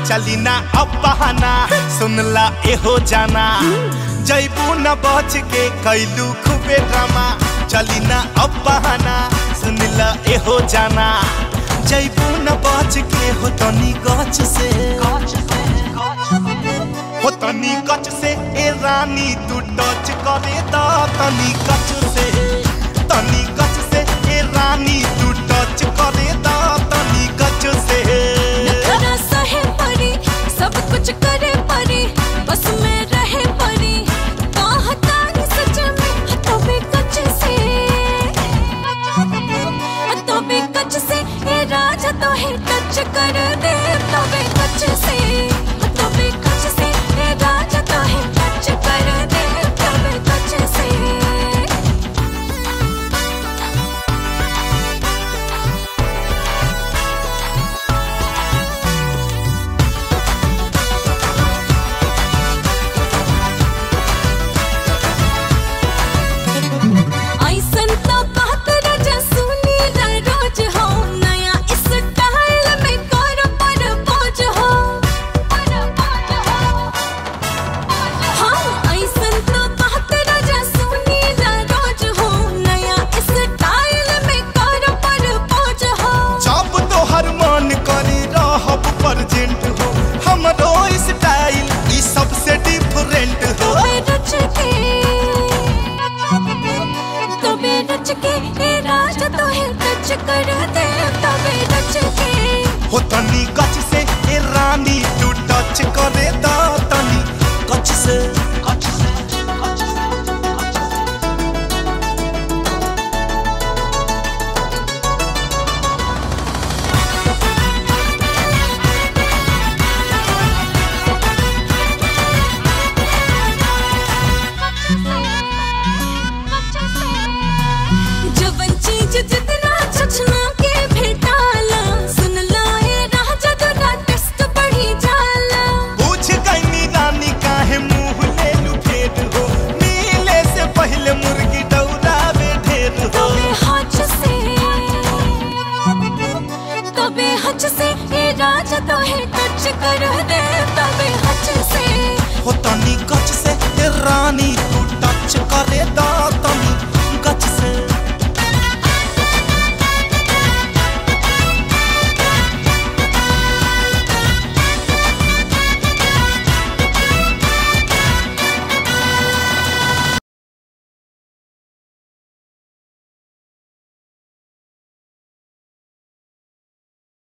चली ना अब बहाना सुनला एहो जाना जैबू न बच के कैलू खूबे ड्रामा चली ना अब बहाना सुनला एहो जाना जैबू न बच के हो तनी गच से हो तनी गच से ए रानी तू टच करे दा तनी गच से तनी गच से ए रानी तू टच करे दा तनी गच से नखरा सहे परी सब कुछ करे परी बस में रहे परी कहता नहीं सच में तो भी कच से ए राजा तो है टच कर दे तो भी कच से तो भी कच से ए राजा तो है टच कर दे तो भी कच से कर दे तबे टच के हो तनी गच से ए रानी तू टच करे दा तनी गच से जवन चीज जितना छछना के भेटाला सुन लाए राजा तोरा टेस्ट बढ़ी जाला पूछ गई रानी काहे मुंह ले लू फेर हो नीले से पहले मुर्गी दौड़ावे ढेर हो तबे हच से ए राजा तो है टच कर दे तबे हच से हो तनी गच से ए रानी तू टच करे दा